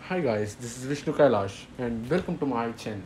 Hi guys, this is Vishnu Kailash and welcome to my channel.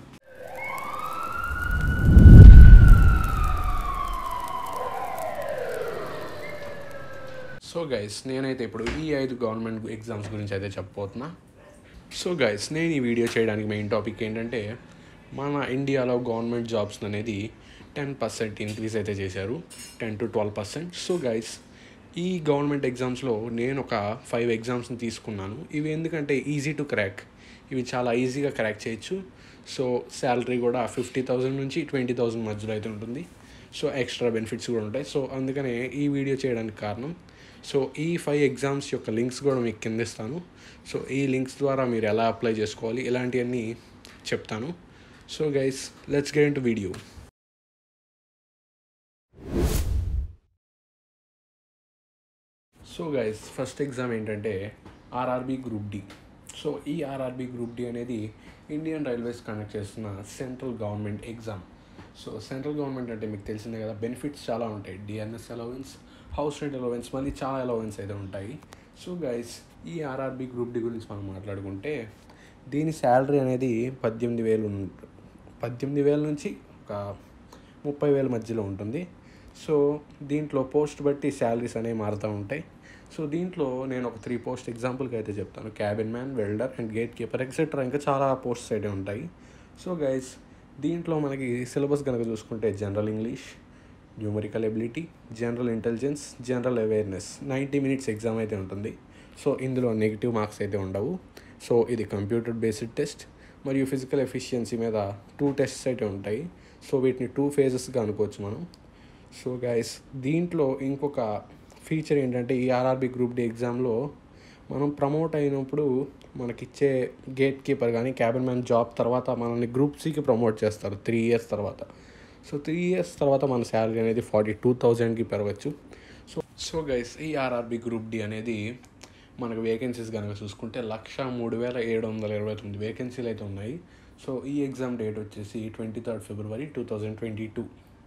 So guys నేనైతే ఇప్పుడు ఈ 5 government exams గురించి అయితే చెప్పబోతున్నా. సో గైస్ నేను ఈ వీడియో చేయడానికి మెయిన్ టాపిక్ ఏంటంటే మన ఇండియాలో గవర్నమెంట్ జాబ్స్ అనేది 10% ఇంక్రీజ్ అయితే చేశారు, 10 to 12%. సో గైస్ ఈ గవర్నమెంట్ ఎగ్జామ్స్లో నేను ఒక 5 ఎగ్జామ్స్ని తీసుకున్నాను. ఇవి ఎందుకంటే ఈజీ టు క్రాక్, ఇవి చాలా ఈజీగా క్రాక్ చేయొచ్చు. సో శాలరీ కూడా 50,000 నుంచి 20,000 మధ్యలో అయితే ఉంటుంది. సో ఎక్స్ట్రా బెనిఫిట్స్ కూడా ఉంటాయి. సో అందుకనే ఈ వీడియో చేయడానికి కారణం. సో ఈ 5 ఎగ్జామ్స్ యొక్క లింక్స్ కూడా మీకు కింద ఇస్తాను. సో ఈ లింక్స్ ద్వారా మీరు ఎలా అప్లై చేసుకోవాలి ఇలాంటివన్నీ చెప్తాను. So guys let's get into video. So guys first exam ఏంటంటే ఆర్ఆర్బి గ్రూప్ డి. సో ఈ ఆర్ఆర్బి గ్రూప్ డి అనేది ఇండియన్ రైల్వేస్ కండక్ట్ చేస్తున్న central government exam. So central government అంటే మీకు తెలిసిందే కదా, బెనిఫిట్స్ చాలా ఉంటాయి. DNS allowance, house rent allowance, మళ్ళీ చాలా అలవెన్స్ అయితే ఉంటాయి. సో గైస్ ఈ ఆర్ఆర్బి గ్రూప్ డి గురించి మనం మాట్లాడుకుంటే దీని శాలరీ అనేది 18,000 నుంచి ఒక 30,000 మధ్యలో ఉంటుంది. సో దీంట్లో పోస్ట్ బట్టి శాలరీస్ అనేవి మారుతూ ఉంటాయి. సో దీంట్లో నేను ఒక 3 పోస్ట్ ఎగ్జాంపుల్కి అయితే చెప్తాను. Cabin man, welder and gate keeper etcetera, ఇంకా చాలా పోస్ట్స్ అయితే ఉంటాయి. సో గైస్ దీంట్లో మనకి సిలబస్ కనుక చూసుకుంటే general English, numerical ability, general intelligence, general awareness, 90 minutes exam అయితే ఉంటుంది. సో ఇందులో నెగిటివ్ మార్క్స్ అయితే ఉండవు. సో ఇది కంప్యూటర్ బేస్డ్ టెస్ట్ మరియు ఫిజికల్ ఎఫిషియన్సీ మీద 2 tests అయితే ఉంటాయి. సో వీటిని 2 phases-గా అనుకోవచ్చు మనం. సో గైస్ దీంట్లో ఇంకొక ఫీచర్ ఏంటంటే ఈ ఆర్ఆర్బి గ్రూప్ డి ఎగ్జామ్లో మనం ప్రమోట్ అయినప్పుడు మనకిచ్చే గేట్ కీపర్ కానీ క్యాబిన్ మ్యాన్ జాబ్ తర్వాత మనల్ని గ్రూప్ సికి ప్రమోట్ చేస్తారు 3 years తర్వాత. సో 3 years తర్వాత మన శాలరీ అనేది 42,000కి పెరగచ్చు. సో గైస్ ఈ ఆర్ఆర్బి గ్రూప్ డి అనేది మనకు వేకెన్సీస్ కనుక చూసుకుంటే 103,729 వేకెన్సీలు అయితే ఉన్నాయి. సో ఈ ఎగ్జామ్ డేట్ వచ్చేసి 23rd February 2022.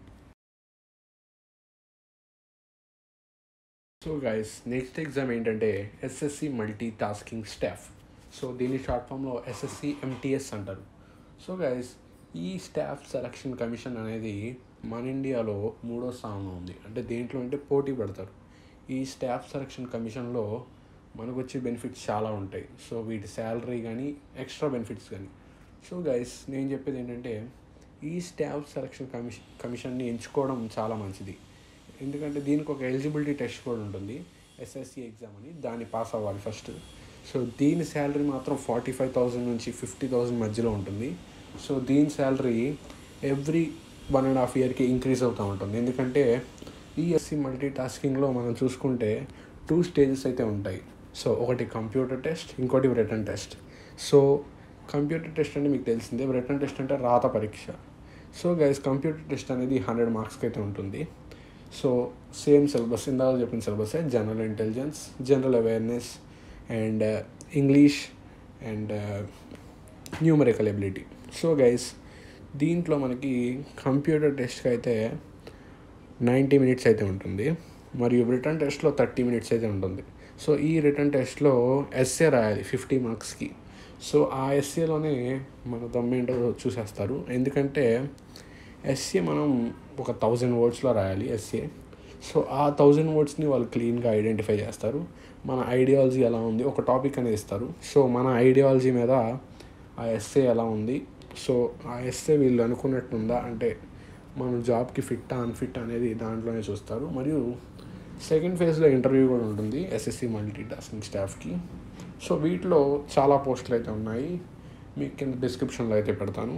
So guys next exam ఏంటంటే SSC multi tasking staff. So దీని షార్ట్ ఫామ్లో ఎస్ఎస్సి ఎంటీఎస్ అంటారు. సో గైస్ ఈ స్టాఫ్ సెలక్షన్ కమిషన్ అనేది మన ఇండియాలో 3వ స్థానంలో ఉంది. అంటే దేంట్లో అంటే పోటీ పడతారు. ఈ స్టాఫ్ సెలక్షన్ కమిషన్లో మనకు వచ్చే బెనిఫిట్స్ చాలా ఉంటాయి. సో వీటి శాలరీ కానీ ఎక్స్ట్రా బెనిఫిట్స్ కానీ. సో గైస్ నేను చెప్పేది ఏంటంటే ఈ స్టాఫ్ సెలక్షన్ కమిషన్ని ఎంచుకోవడం చాలా మంచిది. ఎందుకంటే దీనికి ఒక ఎలిజిబిలిటీ టెస్ట్ కూడా ఉంటుంది, ఎస్ఎస్సి ఎగ్జామ్ అని. దాన్ని పాస్ అవ్వాలి ఫస్ట్. సో దీని శాలరీ మాత్రం 45,000 నుంచి 50,000 మధ్యలో ఉంటుంది. సో దీని శాలరీ ఎవ్రీ 1.5 yearకి ఇంక్రీజ్ అవుతూ ఉంటుంది. ఎందుకంటే ఈ ఎస్సీ మల్టీ టాస్కింగ్లో మనం చూసుకుంటే 2 stages అయితే ఉంటాయి. సో ఒకటి కంప్యూటర్ టెస్ట్, ఇంకోటి written test. So computer test అంటే మీకు తెలిసిందే, రిటన్ టెస్ట్ అంటే రాత పరీక్ష. సో గైస్ కంప్యూటర్ టెస్ట్ అనేది 100 marksకి అయితే ఉంటుంది. సో సేమ్ సిలబస్, ఇందాక చెప్పిన సిలబసే, general intelligence, general awareness and English and numerical ability. So guys దీంట్లో మనకి కంప్యూటర్ టెస్ట్కి అయితే 90 minutes అయితే ఉంటుంది, మరియు రిటర్న్ టెస్ట్లో 30 minutes అయితే ఉంటుంది. సో ఈ రిటర్న్ టెస్ట్లో ఎస్ఏ రాయాలి 50 marksకి. సో ఆ ఎస్ఏలోనే మన దమ్మేంటో చూసేస్తారు. ఎందుకంటే ఎస్ఏ మనం ఒక 1000 wordsలో రాయాలి ఎస్ఏ. సో ఆ 1000 wordsని వాళ్ళు క్లీన్గా ఐడెంటిఫై చేస్తారు. మన ఐడియాలజీ ఎలా ఉంది, ఒక టాపిక్ అనేది ఇస్తారు. సో మన ఐడియాలజీ మీద ఆ ఎస్ఏ ఎలా ఉంది, సో ఆ ఎస్ఏ వీళ్ళు అనుకున్నట్టుందా, అంటే మన జాబ్కి ఫిట్టా అన్ఫిట్ అనేది దాంట్లోనే చూస్తారు. మరియు సెకండ్ ఫేజ్లో ఇంటర్వ్యూ కూడా ఉంటుంది ఎస్ఎస్సి మల్టీ టాస్కింగ్ స్టాఫ్కి. సో వీటిలో చాలా పోస్టులు అయితే ఉన్నాయి, మీకు కింద డిస్క్రిప్షన్లో అయితే పెడతాను.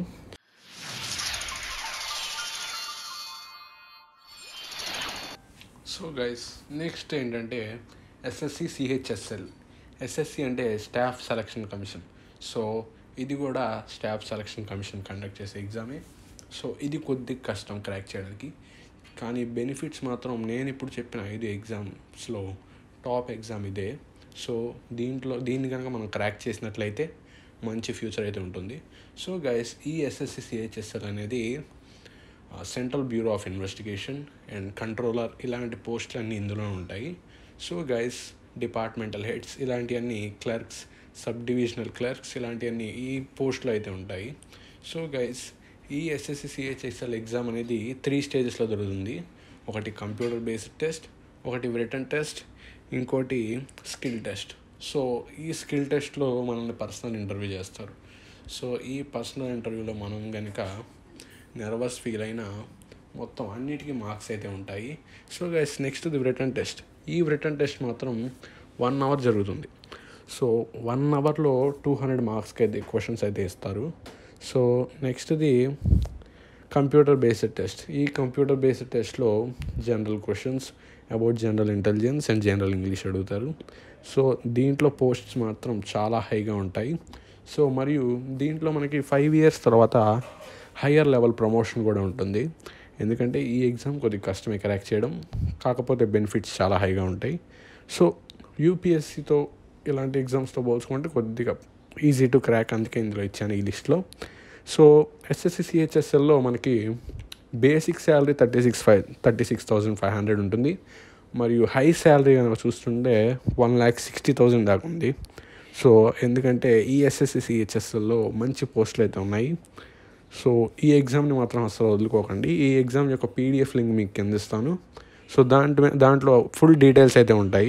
సో గైస్ నెక్స్ట్ ఏంటంటే ఎస్ఎస్సి సిహెచ్ఎస్ఎల్. ఎస్ఎస్సి అంటే స్టాఫ్ సెలక్షన్ కమిషన్. సో ఇది కూడా స్టాఫ్ సెలక్షన్ కమిషన్ కండక్ట్ చేసే ఎగ్జామే. సో ఇది కొద్దిగా కష్టం క్రాక్ చేయడానికి, కానీ బెనిఫిట్స్ మాత్రం నేను ఇప్పుడు చెప్పిన 5 ఎగ్జామ్స్లో టాప్ ఎగ్జామ్ ఇదే. సో దీన్ని కనుక మనం క్రాక్ చేసినట్లయితే మంచి ఫ్యూచర్ అయితే ఉంటుంది. సో గైస్ ఈ ఎస్ఎస్సి సిహెచ్ఎస్ఎల్ అనేది central bureau of investigation and controller ఇలాంటి పోస్టులు అన్నీ ఇందులో ఉంటాయి. సో గైస్ డిపార్ట్మెంటల్ హెడ్స్ ఇలాంటివన్నీ క్లర్క్స్, సబ్ డివిజనల్ క్లర్క్స్ ఇలాంటివన్నీ ఈ పోస్టులు అయితే ఉంటాయి. సో గైస్, ఈ ఎస్ఎస్సి సిహెచ్ఎస్ఎల్ ఎగ్జామ్ అనేది 3 స్టేజెస్లో జరుగుతుంది. ఒకటి కంప్యూటర్ బేస్డ్ టెస్ట్, ఒకటి రిటన్ టెస్ట్, ఇంకోటి స్కిల్ టెస్ట్. సో ఈ స్కిల్ టెస్ట్లో మనల్ని పర్సనల్ ఇంటర్వ్యూ చేస్తారు. సో ఈ పర్సనల్ ఇంటర్వ్యూలో మనం కనుక నర్వస్ ఫీల్ అయినా మొత్తం అన్నిటికీ మార్క్స్ అయితే ఉంటాయి. So guys, next written test. ఈ రిటన్ టెస్ట్ మాత్రం 1 అవర్ జరుగుతుంది. సో 1 అవర్లో 200 మార్క్స్కి అయితే క్వశ్చన్స్ అయితే ఇస్తారు. సో నెక్స్ట్ది కంప్యూటర్ బేస్డ్ టెస్ట్. ఈ కంప్యూటర్ బేస్డ్ టెస్ట్లో general questions about general intelligence and general English అడుగుతారు. సో దీంట్లో పోస్ట్స్ మాత్రం చాలా హైగా ఉంటాయి. సో మరియు దీంట్లో మనకి 5 years తర్వాత హయ్యర్ లెవెల్ ప్రమోషన్ కూడా ఉంటుంది. ఎందుకంటే ఈ ఎగ్జామ్ కొద్దిగా కష్టమే క్రాక్ చేయడం, కాకపోతే బెనిఫిట్స్ చాలా హైగా ఉంటాయి. సో యూపీఎస్సీతో ఇలాంటి ఎగ్జామ్స్తో పోల్చుకుంటే కొద్దిగా ఈజీ టు క్రాక్, అందుకే ఇందులో ఇచ్చాను ఈ లిస్ట్లో. సో ఎస్ఎస్సి సిహెచ్ఎస్ఎల్లో మనకి బేసిక్ శాలరీ 36,500 ఉంటుంది. మరియు హై శాలరీ కనుక చూస్తుంటే 1,60,000 దాకా ఉంది. సో ఎందుకంటే ఈ ఎస్ఎస్సి సిహెచ్ఎస్ఎల్లో మంచి పోస్టులు అయితే ఉన్నాయి. సో ఈ ఎగ్జామ్ని మాత్రం అసలు వదులుకోకండి. ఈ ఎగ్జామ్ యొక్క పీడిఎఫ్ లింక్ మీకు అందిస్తాను. సో దాంట్లో ఫుల్ డీటెయిల్స్ అయితే ఉంటాయి.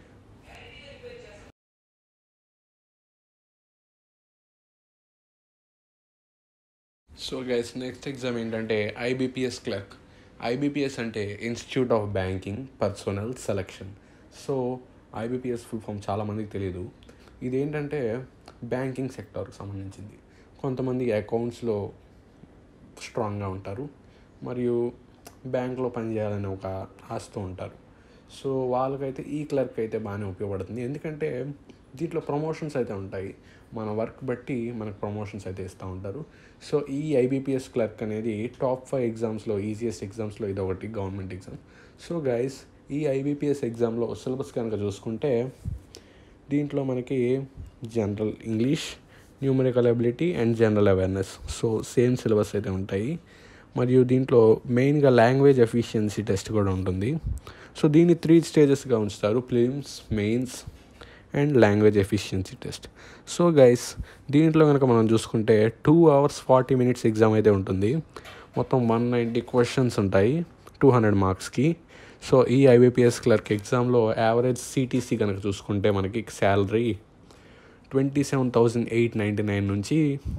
సో గైస్, నెక్స్ట్ ఎగ్జామ్ ఏంటంటే ఐబీపీఎస్ క్లర్క్. ఐబీపీఎస్ అంటే institute of banking personnel selection. So IBPS full form చాలామందికి తెలియదు. ఇదేంటంటే బ్యాంకింగ్ సెక్టార్కి సంబంధించింది. కొంతమంది అకౌంట్స్లో స్ట్రాంగ్గా ఉంటారు, మరియు బ్యాంక్లో పనిచేయాలని ఒక ఆశతో ఉంటారు. సో వాళ్ళకైతే ఈ క్లర్క్ అయితే బాగానే ఉపయోగపడుతుంది. ఎందుకంటే దీంట్లో ప్రమోషన్స్ అయితే ఉంటాయి. మన వర్క్ బట్టి మనకు ప్రమోషన్స్ అయితే ఇస్తూ ఉంటారు. సో ఈ ఐబీపీఎస్ క్లర్క్ అనేది టాప్ 5 ఎగ్జామ్స్లో ఈజియెస్ట్ ఎగ్జామ్స్లో ఇది ఒకటి గవర్నమెంట్ ఎగ్జామ్. సో గైస్, ఈ ఐబీపీఎస్ ఎగ్జామ్లో సిలబస్ కనుక చూసుకుంటే దీంట్లో మనకి general English, numerical ability and general awareness. So same syllabus అయితే ఉంటాయి. మరియు దీంట్లో మెయిన్గా లాంగ్వేజ్ ఎఫిషియన్సీ టెస్ట్ కూడా ఉంటుంది. సో దీన్ని 3 స్టేజెస్గా ఉంచుతారు: prelims, mains and language efficiency test. So guys, దీంట్లో కనుక మనం చూసుకుంటే 2 hours 40 minutes ఎగ్జామ్ అయితే ఉంటుంది. మొత్తం 190 క్వశ్చన్స్ ఉంటాయి 200 మార్క్స్కి. సో ఈ ఐబీపీఎస్ క్లర్క్ ఎగ్జామ్లో యావరేజ్ సిటీసీ కనుక చూసుకుంటే మనకి శాలరీ 27,899 నుంచి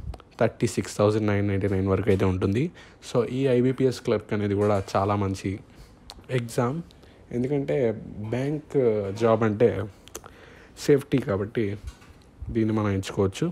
36,999 వరకు అయితే ఉంటుంది. సో ఈ ఐబీపీఎస్ క్లర్క్ అనేది కూడా చాలా మంచి ఎగ్జామ్. ఎందుకంటే బ్యాంక్ జాబ్ అంటే సేఫ్టీ, కాబట్టి దీన్ని మనం ఎంచుకోవచ్చు.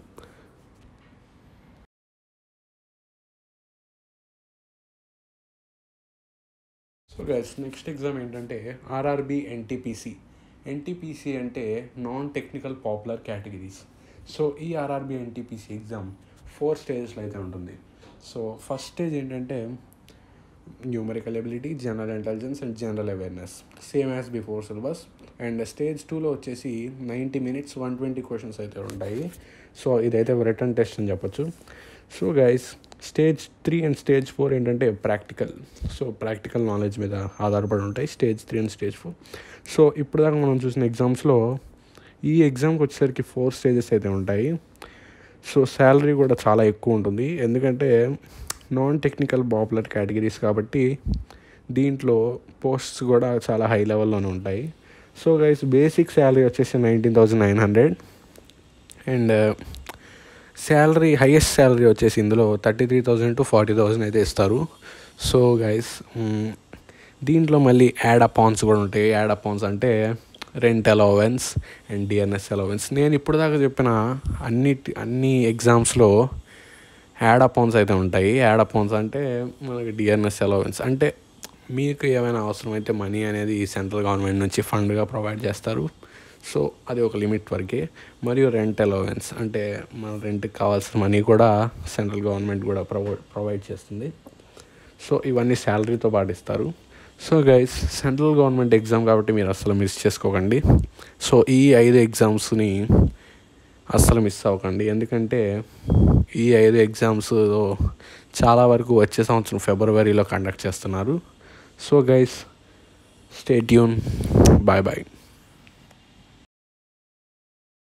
సో గైస్, నెక్స్ట్ ఎగ్జామ్ ఏంటంటే ఆర్ఆర్బి ఎన్టీపీసీ. ఎన్టీపీసీ అంటే non technical popular categories. So ఈ ఆర్ఆర్బి ఎన్టీపీసీ ఎగ్జామ్ 4 స్టేజెస్లో అయితే ఉంటుంది. సో ఫస్ట్ స్టేజ్ ఏంటంటే numerical ability, general intelligence and general awareness, same as before syllabus. And stage 2లో వచ్చేసి 90 minutes 120 questions అయితే ఉంటాయి. సో ఇదైతే రిటన్ టెస్ట్ అని చెప్పొచ్చు. So guys, stage 3 and stage 4 ఏంటంటే ప్రాక్టికల్. సో ప్రాక్టికల్ నాలెడ్జ్ మీద ఆధారపడి ఉంటాయి స్టేజ్ 3 అండ్ స్టేజ్ 4. సో ఇప్పుడు దాకా మనం చూసిన ఎగ్జామ్స్లో ఈ ఎగ్జామ్కి వచ్చేసరికి 4 స్టేజెస్ అయితే ఉంటాయి. సో శాలరీ కూడా చాలా ఎక్కువ ఉంటుంది, ఎందుకంటే నాన్ టెక్నికల్ పాపులర్ కేటగిరీస్ కాబట్టి దీంట్లో పోస్ట్స్ కూడా చాలా హై లెవెల్లోనే ఉంటాయి. సో గైస్, బేసిక్ శాలరీ వచ్చేసి 19,900 అండ్ శాలరీ హైయెస్ట్ శాలరీ వచ్చేసి ఇందులో 33,000 to 40,000 అయితే ఇస్తారు. సో గైస్, దీంట్లో మళ్ళీ యాడ్ అపాన్స్ కూడా ఉంటాయి. యాడ్ అపాన్స్ అంటే rent allowance and DNS allowance. నేను ఇప్పుడు దాకా చెప్పిన అన్ని ఎగ్జామ్స్లో యాడ్ అపాన్స్ అయితే ఉంటాయి. యాడ్ అపాన్స్ అంటే మనకి డిఎన్ఎస్ అలవెన్స్ అంటే మీకు ఏమైనా అవసరమైతే మనీ అనేది సెంట్రల్ గవర్నమెంట్ నుంచి ఫండ్గా ప్రొవైడ్ చేస్తారు. సో అది ఒక లిమిట్ వరకే. మరియు రెంట్ అలవెన్స్ అంటే మన రెంట్కి కావాల్సిన మనీ కూడా సెంట్రల్ గవర్నమెంట్ కూడా ప్రొవైడ్ చేస్తుంది. సో ఇవన్నీ శాలరీతో పాటిస్తారు. So guys, central government exam కాబట్టి మీరు అస్సలు మిస్ చేసుకోకండి. సో ఈ 5 ఎగ్జామ్స్ని అస్సలు మిస్ అవ్వకండి, ఎందుకంటే ఈ 5 ఎగ్జామ్స్ చాలా వరకు వచ్చే సంవత్సరం ఫిబ్రవరిలో కండక్ట్ చేస్తున్నారు. So guys, stay tune. Bye bye.